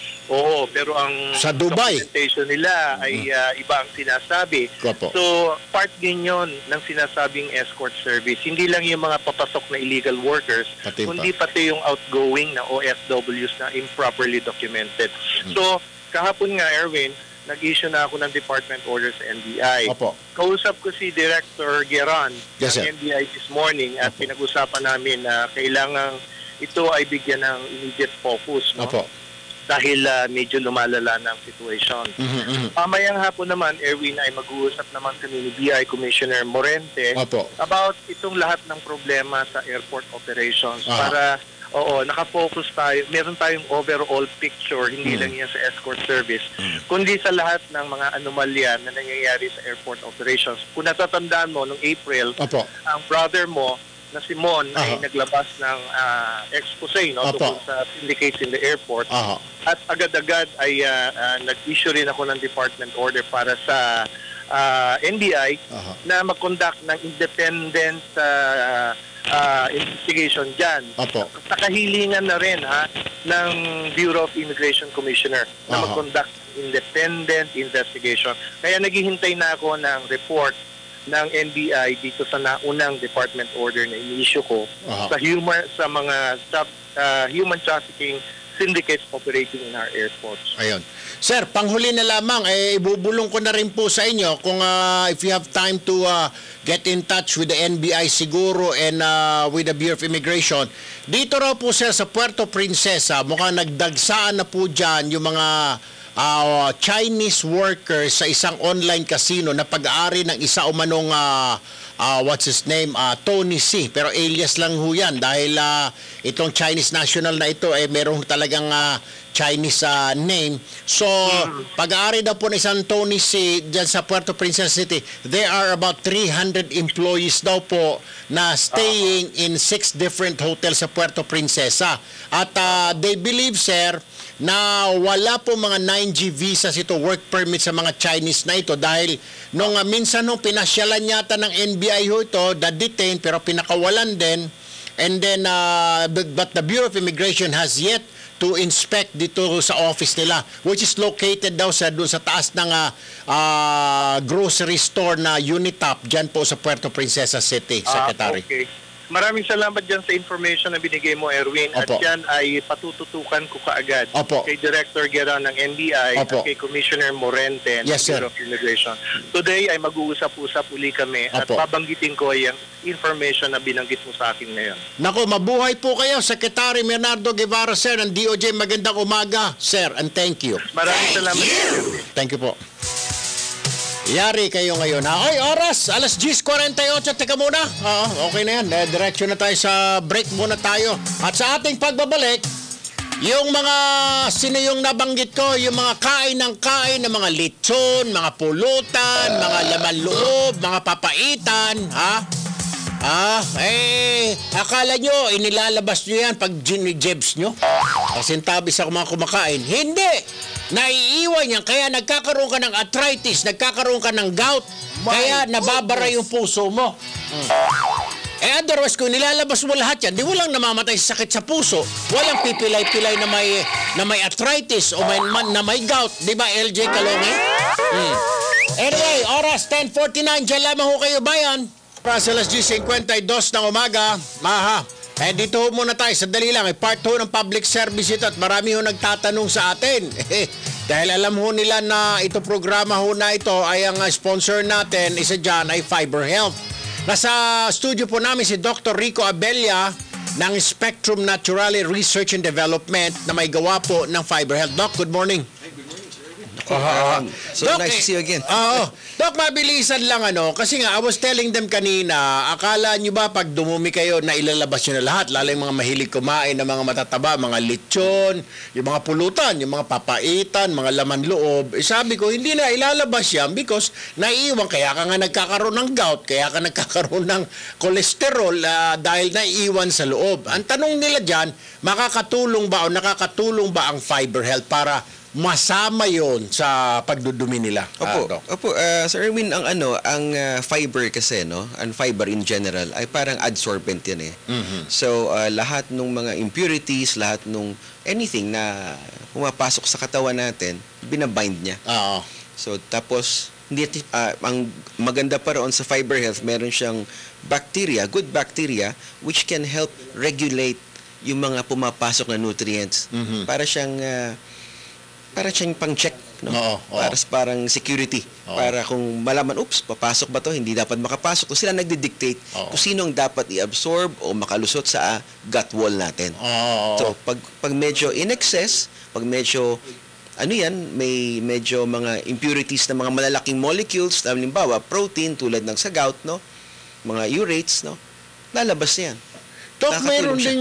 oo, pero ang Sa Dubai. documentation nila ay ah, iba ang sinasabi. Opo. So, part din yun ng sinasabing escort service. Hindi lang yung mga papasok na illegal workers, Pati pa. kundi pati yung outgoing na O F Ws na improperly documented. Hmm. So, kahapon nga, Erwin, nag-issue na ako ng department order sa N B I. Opo. Kausap ko si Director Geron Yes, ng sir. N B I this morning at pinag-usapan namin na kailangan ito ay bigyan ng immediate focus, no? Opo. Dahil ah, medyo lumalala na ang situation. Mhm, mhm. Mamayang hapon naman, Erwin, ay mag-uusap naman kami ni B I Commissioner Morente Opo. about itong lahat ng problema sa airport operations Aha. para, oo, nakafocus tayo. Meron tayong overall picture, hindi Mm. lang yan sa escort service, kundi sa lahat ng mga anomalya na nangyayari sa airport operations. Kung natatandaan mo, noong April, Opo. ang brother mo na si Mon ay Aha. naglabas ng ah, expose, no, Opo. tungkol sa syndicates in the airport. Aha. At agad-agad ay ah, ah, nag-issue rin ako ng department order para sa ah, N B I Aha. na mag-conduct ng independent ah, ah, investigation dyan. Opo. Sa kahilingan na rin ha, ng Bureau of Immigration Commissioner na Aha. mag-conduct independent investigation. Kaya naghihintay na ako ng report ng N B I dito sa naunang department order na ini-issue ko Aha. sa human sa mga tra- ah, human trafficking syndicates operating in our airports. Ayun. Sir, panghuli na lamang, eh, ibubulong ko na rin po sa inyo kung ah, if you have time to ah, get in touch with the N B I siguro and ah, with the Bureau of Immigration. Dito raw po, sir, sa Puerto Princesa, mukhang nagdagsaan na po dyan yung mga ah, Chinese workers sa isang online casino na pag-aari ng isa o manong ah, ah, what's his name, ah, Tony C. Pero alias lang ho yan dahil ah, itong Chinese national na ito eh meron talagang ah, Chinese ah, name. So, pag-aari daw po ng isang Tony C dyan sa Puerto Princesa City, there are about three hundred employees daw po na staying in six different hotels sa Puerto Princesa. At ah, they believe, sir, na wala po mga nine G visas ito, work permit sa mga Chinese na ito dahil nung uh, minsan nung pinasyalan yata ng N B I ho ito, na-detain pero pinakawalan din, and then uh, but, but the Bureau of Immigration has yet to inspect dito sa office nila, which is located daw sa doon sa taas ng uh, uh, grocery store na Unitop dyan po sa Puerto Princesa City, Secretary. Ah, okay. Maraming salamat dyan sa information na binigay mo, Erwin. Opo. At yan ay patututukan ko kaagad Opo. kay Director Guerra ng N B I Opo. at kay Commissioner Morente ng Yes, sir. Bureau of Immigration. Today ay mag-uusap-usap uli kami at Opo. babanggitin ko yung information na binanggit mo sa akin ngayon. Nako, mabuhay po kayo, Secretary Bernardo Guevara, sir, ng D O J. Magandang umaga, sir, and thank you. Maraming salamat, Erwin. Thank you po. Yari kayo ngayon, ha? Oy, oras, alas diyes forty-eight. Teka muna. Oo, okay na yan. Eh, diretso na tayo sa break muna tayo. At sa ating pagbabalik, yung mga sino yung nabanggit ko, yung mga kain ng kain ng mga lechon, mga pulutan, mga laman loob, mga papaitan, ha? Ah, eh, akala nyo, inilalabas nyo yan pag ginijebs nyo? Kasintabi sa mga kumakain. Hindi! Naiiwan yan, kaya nagkakaroon ka ng arthritis, nagkakaroon ka ng gout, kaya nababara yung puso mo. Hmm. Eh otherwise, kung nilalabas mo lahat yan, di walang namamatay sa sakit sa puso. Walang pipilay-pilay na may, na may arthritis o may, na may gout. Di ba, L J Calonge? Hmm. Anyway, oras ten forty-nine, dyan lamang ho kayo, bayan. Para sa alas diyes fifty-two ng umaga, maha. Eh, dito ho muna tayo, sandali lang. Eh, part ho ng public service ito at marami ho nagtatanong sa atin. Eh, dahil alam ho nila na ito programa ho na ito ay ang uh, sponsor natin, isa dyan ay Fiber Health. Nasa studio po namin si Doctor Rico Abella ng Spectrum Naturale Research and Development na may gawa po ng Fiber Health. Doc, good morning. Uh, so Doc, nice to see you again. Oo. Doc, mabilisan lang ano, kasi nga I was telling them kanina, akala nyo ba pag dumumi kayo na ilalabas nyo na lahat, lalo yung mga mahilig kumain ng mga matataba, mga lechon, yung mga pulutan, yung mga papaitan, mga laman loob. Eh, sabi ko, hindi na ilalabas yan because naiiwan, kaya ka nga nagkakaroon ng gout, kaya ka nagkakaroon ng kolesterol uh, dahil naiiwan sa loob. Ang tanong nila dyan, makakatulong ba o nakakatulong ba ang Fiber Health para masama yon sa pagdudumi nila. Opo, Ah, Doc. opo, uh, Sir Erwin, ang ano, ang uh, fiber kasi, no, ang fiber in general ay parang adsorbent yan eh. Mhm. So, uh, lahat ng mga impurities, lahat ng anything na pumapasok sa katawan natin, binabind niya. Oo. So, tapos, hindi, uh, ang maganda pa roon sa fiber health, meron siyang bacteria, good bacteria, which can help regulate yung mga pumapasok na nutrients. Mhm. Para siyang, uh, para siyang pang-check, no? Oo, oo. Para parang security. Oo. Para kung malaman, oops, papasok ba to? Hindi dapat makapasok. So, sila nagdi-dictate Oo. kung sinong dapat i-absorb o makalusot sa uh, gut wall natin. Oo. So, pag, pag medyo in excess, pag medyo, ano yan, may medyo mga impurities na mga malalaking molecules, halimbawa, protein, tulad ng sa gout, no? Mga urates, no? Lalabas na yan. Dok, Nakakatulong meron siya. ding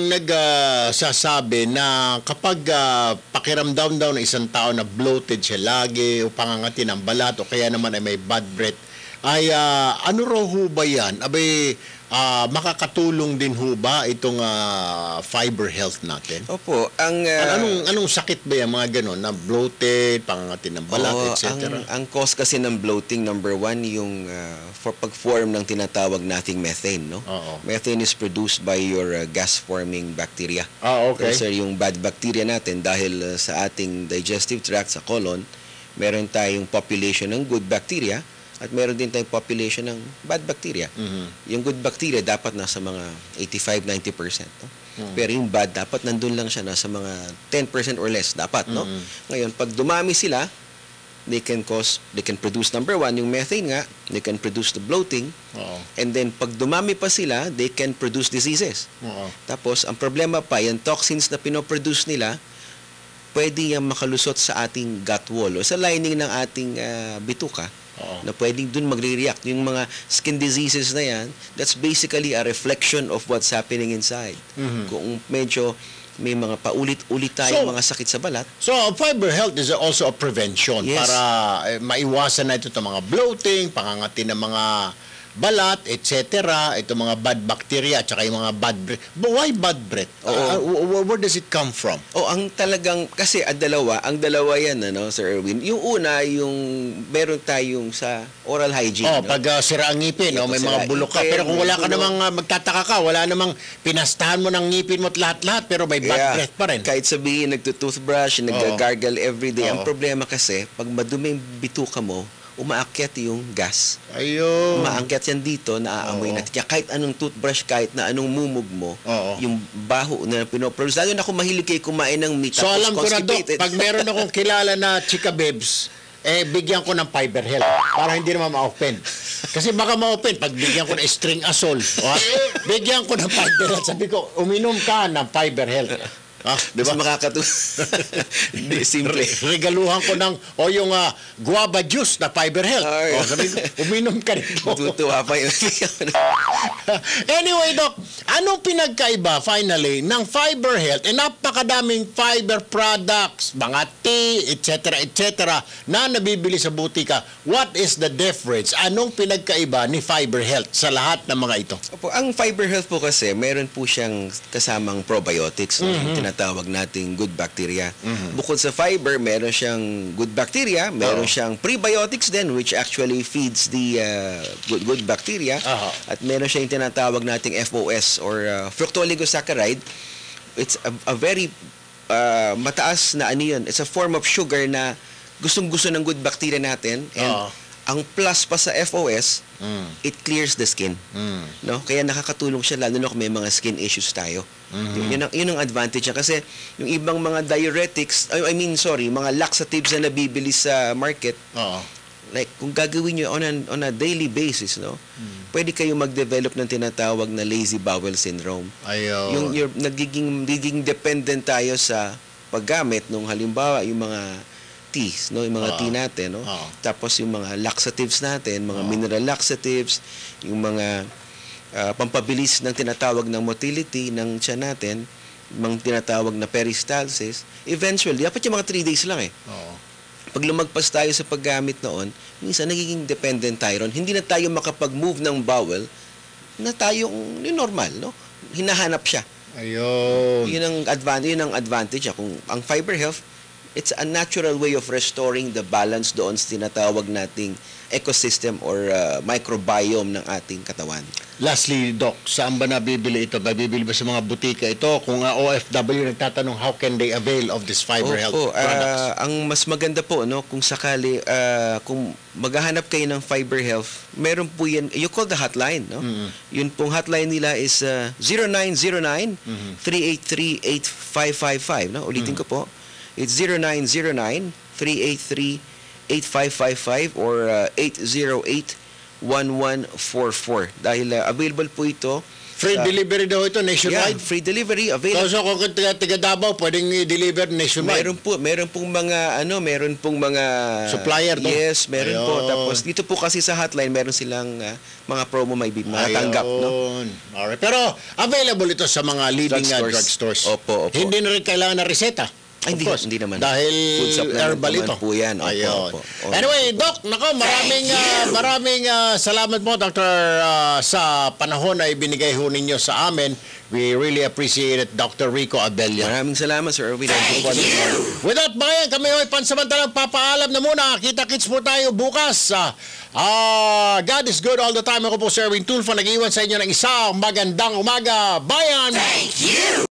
nagsasabi na kapag ah, pakiramdam daw ng isang tao na bloated siya lagi o pangangati ng balat o kaya naman ay may bad breath, ay ah, ano raw ho ba yan? Abay, ah, makakatulong din ho ba itong ah, fiber health natin? Opo, ang... uh, anong, anong sakit ba yan, mga ganon? Na bloated, pangangati ng balat, Oo, et cetera? Ang, ang cause kasi ng bloating, number one, yung uh, for pag-form ng tinatawag nating methane, no? Oo. Methane is produced by your uh, gas-forming bacteria. Ah, okay. Kasi yung bad bacteria natin, dahil uh, sa ating digestive tract, sa colon, meron tayong population ng good bacteria at meron din tayong population ng bad bacteria. Mhm. Yung good bacteria dapat nasa mga eighty-five to ninety percent. No? Mhm. Pero yung bad, dapat nandun lang siya, nasa mga ten percent or less. Dapat, no? Mhm. Ngayon, pag dumami sila, they can cause, they can produce, number one, yung methane nga, they can produce the bloating. Oo. And then, pag dumami pa sila, they can produce diseases. Oo. Tapos, ang problema pa, yung toxins na pinoproduce nila, pwede yung makalusot sa ating gut wall o sa lining ng ating ah, bituka. Oo. Na pwedeng dun magre-react. Yung mga skin diseases na yan, that's basically a reflection of what's happening inside. Mhm. Kung medyo may mga paulit-ulit tayong So, mga sakit sa balat, So, fiber health is also a prevention Yes. para eh, maiwasan na ito ng mga bloating, pangangati ng mga balat, et cetera. Ito mga bad bacteria at saka yung mga bad breath. But why bad breath? Oo. Uh, wh- where does it come from? o ang talagang, kasi ang dalawa, ang dalawa yan, ano, Sir Erwin. Yung una, yung meron tayong sa oral hygiene. Oh, no? pag uh, sira ang ngipin, Yeah, oh, may pag mga sira bulok ka. ngipin, Pero kung wala ka bulok. namang uh, magtataka ka, wala namang pinastahan mo ng ngipin mo at lahat-lahat, pero may bad Yeah. breath pa rin. Kahit sabihin, nagtutoothbrush, nag-gargle everyday. Ang Oo. problema kasi, pag madumi yung bituka mo, umaakyat yung gas. Ayun. Umaakyat yan dito, naaamoy Oo. natin. Kaya kahit anong toothbrush, kahit na anong mumog mo, Oo. yung baho na pinoproduce. Lalo na kung mahilig kayo kumain ng meat, So, tapos alam ko na, Dok, constipated. pag meron akong kilala na chika babes, eh, bigyan ko ng fiber health para hindi naman ma-open. Kasi baka ma-open, pag bigyan ko ng string asol, o, bigyan ko ng fiber health. Sabi ko, uminom ka ng fiber health. Ah, di Mas ba? makakatulong. Hindi, simple. Regaluhan ko ng, o yung ah, guava juice na fiber health. Ay. O, sabi ko, uminom ka nito. Matutuwa pa yun. Anyway, Doc, anong pinagkaiba, finally, ng fiber health? Eh, napakadaming fiber products, mga tea, et cetera, et cetera, na nabibili sa butika. What is the difference? Anong pinagkaiba ni fiber health sa lahat ng mga ito? Opo, ang fiber health po kasi, meron po siyang kasamang probiotics, no? Yung tinatawag nating good bacteria. Bukod sa fiber, meron siyang good bacteria, meron Oo. siyang prebiotics din, which actually feeds the uh, good, good bacteria. Aha. At meron siyang tinatawag nating F O S or uh, fructooligosaccharides. It's a, a very uh, mataas na ano yun. It's a form of sugar na gustong-gusto ng good bacteria natin. And Oo. ang plus pa sa F O S, Mm. it clears the skin. Mm. No? Kaya nakakatulong siya lalo na kung may mga skin issues tayo. Mhm. Yun, yun, ang, yun ang advantage niya. Kasi yung ibang mga diuretics, I, I mean, sorry, mga laxatives na nabibili sa market, Oo. like, kung gagawin nyo on a, on a daily basis, no? Pwede kayo mag-develop ng tinatawag na lazy bowel syndrome. Ayun. Yung you're, nagiging, nagiging dependent tayo sa paggamit nung halimbawa yung mga teas, no, yung mga Oo. tea natin, no. Oo. Tapos yung mga laxatives natin, mga Oo. mineral laxatives, yung mga ah, pampabilis ng tinatawag ng motility ng tiyan natin, mga tinatawag na peristalsis. Eventually, dapat yung mga three days lang eh. Oo. Pag lumagpas tayo sa paggamit noon, minsan nagiging dependent tayo ron. Hindi na tayo makapag-move ng bowel na tayong yung normal, no? Hinahanap siya. Ayun. Yun ang advantage, yun ang advantage. ah. Kung ang fiber health, it's a natural way of restoring the balance doon sa tinatawag nating ecosystem or uh, microbiome ng ating katawan. Lastly, Doc, saan ba nabibili ito? Nabibili ba sa mga butika ito? Kung uh, O F W nagtatanong, how can they avail of this Fiber Health Opo, products? uh, ang mas maganda po, no, kung sakali, uh, kung maghahanap kayo ng Fiber Health, meron po yan, you call the hotline, no? Mm-hmm. Yun pong hotline nila is uh, zero nine zero nine, three eight three, eight five five five, no? Ulitin Mm-hmm. ko po. It's zero nine zero nine, three eight three, eight five five five or uh, eight zero eight, one one four four. Dahil uh, available po ito. Free sa- delivery daw ito nationwide? Yeah, free delivery available. So, so kung tiga, tiga Davao, pwedeng i-deliver nationwide? Meron po, meron pong mga ano, meron pong mga Supplier to? Yes, meron po. Ayun. Tapos dito po kasi sa hotline meron silang uh, mga promo may bi- matanggap, no? Ayun. Alright. Pero available ito sa mga leading uh, Drugstores. drugstores. Opo, opo. Hindi na rin kailangan ng reseta. Ay, hindi, Of course. hindi naman. Dahil Food supplement herbal naman ito. po yan. Opo, Ayun. opo. Opo. Anyway, Doc, nako, maraming uh, maraming uh, salamat po, Doctor, uh, sa panahon na ibinigay ho ninyo sa amin. We really appreciate it, Doctor Rico Abella. Maraming salamat, Sir Erwin. With that, bayan, kami ho'y pansamantalang papaalam na muna. Kita-kits po tayo bukas. Ah, uh, God is good all the time. Ako po, Sir Erwin Tulfo, nag-iwan sa inyo ng isang magandang umaga. Bayan! Thank you!